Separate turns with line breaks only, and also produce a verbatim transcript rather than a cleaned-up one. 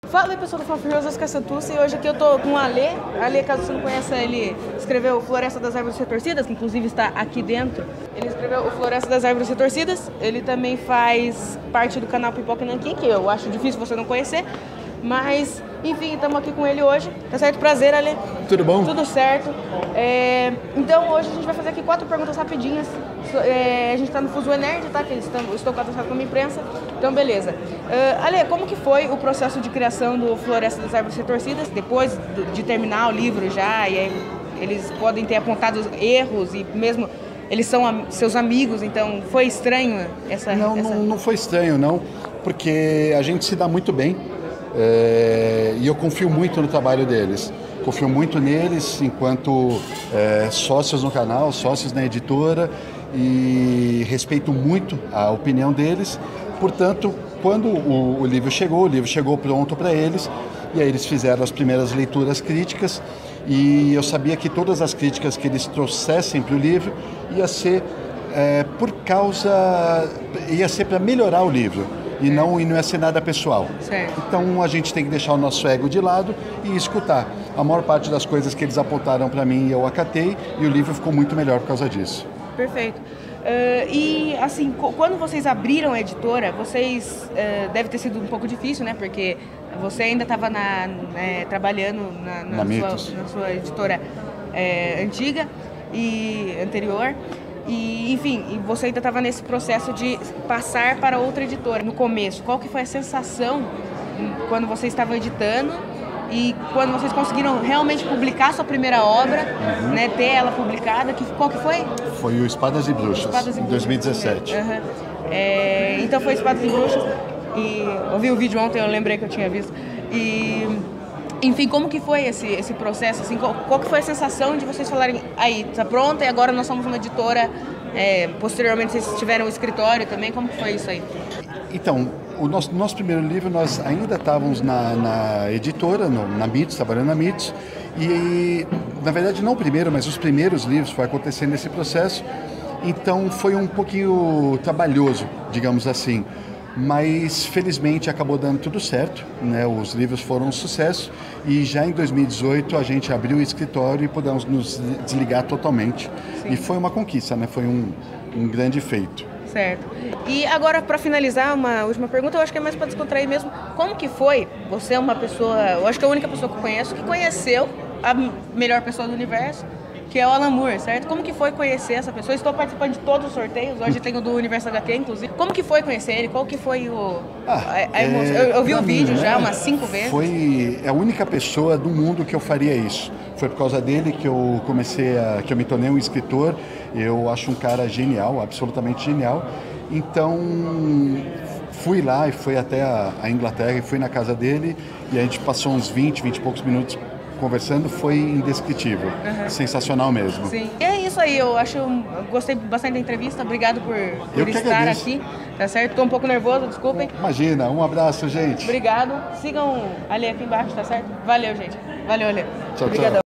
Fala aí, pessoal do Fala Furioso, Oscar Santucci, e hoje aqui eu tô com o Ale. Ale, caso você não conheça, ele escreveu Floresta das Árvores Retorcidas, que inclusive está aqui dentro. Ele escreveu o Floresta das Árvores Retorcidas. Ele também faz parte do canal Pipoca Nanquim, que eu acho difícil você não conhecer. Mas, enfim, estamos aqui com ele hoje. Tá certo? Prazer, Ale.
Tudo bom?
Tudo certo. É, então, hoje a gente vai fazer aqui quatro perguntas rapidinhas. É, a gente tá no Fuso Nerd, tá? Que eles estão, estou cadastrado como imprensa. Então, beleza. Uh, Ale, como que foi o processo de criação do Floresta das Árvores Retorcidas? Depois do, de terminar o livro já, e aí eles podem ter apontado erros e mesmo... Eles são am seus amigos, então foi estranho essa...
Não,
essa...
não, não foi estranho, não. Porque a gente se dá muito bem. É, e eu confio muito no trabalho deles. Confio muito neles enquanto é, sócios no canal, sócios na editora, e respeito muito a opinião deles. Portanto, quando o, o livro chegou, o livro chegou pronto para eles, e aí eles fizeram as primeiras leituras críticas, e eu sabia que todas as críticas que eles trouxessem para o livro ia ser é, por causa, ia ser para melhorar o livro. E não, e não ia ser nada pessoal.
Certo.
Então a gente tem que deixar o nosso ego de lado e escutar. A maior parte das coisas que eles apontaram para mim eu acatei, e o livro ficou muito melhor por causa disso.
Perfeito. Uh, e assim, quando vocês abriram a editora, vocês uh, deve ter sido um pouco difícil, né? Porque você ainda estava na, né, trabalhando na, na,
na,
sua, na sua editora é, antiga e anterior. E, enfim, e você ainda estava nesse processo de passar para outra editora. No começo, qual que foi a sensação quando você estava editando e quando vocês conseguiram realmente publicar a sua primeira obra, uhum. né, ter ela publicada? Que, qual que foi?
Foi o Espadas e Bruxas, Espadas e Bruxas em dois mil e dezessete.
Uhum. É, então foi Espadas e Bruxas, e eu vi o vídeo ontem, eu lembrei que eu tinha visto. E... Enfim, como que foi esse, esse processo? Assim, qual, qual que foi a sensação de vocês falarem, aí, tá pronta e agora nós somos uma editora, é, posteriormente vocês tiveram um escritório também, como que foi isso aí?
Então, o nosso, nosso primeiro livro, nós ainda estávamos na, na editora, no, na Mitos, trabalhando na Mitos, e na verdade não o primeiro, mas os primeiros livros foi acontecendo esse processo, então foi um pouquinho trabalhoso, digamos assim. Mas felizmente acabou dando tudo certo, né? Os livros foram um sucesso, e já em dois mil e dezoito a gente abriu o escritório e pudemos nos desligar totalmente. Sim. E foi uma conquista, né? Foi um, um grande feito.
Certo. E agora, para finalizar, uma última pergunta, eu acho que é mais para descontrair mesmo. Como que foi? Você é uma pessoa, eu acho que é a única pessoa que eu conheço que conheceu a melhor pessoa do universo, que é o Alan Moore, certo? Como que foi conhecer essa pessoa? Estou participando de todos os sorteios, hoje tem o do Universo agá quê, inclusive. Como que foi conhecer ele? Qual que foi o...
Ah,
a, a emoção? É, eu, eu vi o vídeo mim, já né? umas cinco vezes.
Foi a única pessoa do mundo que eu faria isso. Foi por causa dele que eu comecei a... que eu me tornei um escritor. Eu acho um cara genial, absolutamente genial. Então, fui lá e fui até a, a Inglaterra e fui na casa dele, e a gente passou uns vinte, vinte e poucos minutos conversando. Foi indescritível, uhum. Sensacional mesmo.
Sim. E é isso aí, eu acho, eu gostei bastante da entrevista, obrigado por, por estar agradeço. aqui, tá certo? Estou um pouco nervoso, desculpem.
Imagina, um abraço, gente.
Obrigado, sigam ali aqui embaixo, tá certo? Valeu, gente. Valeu, Ale.
Tchau,
Obrigadão.
tchau.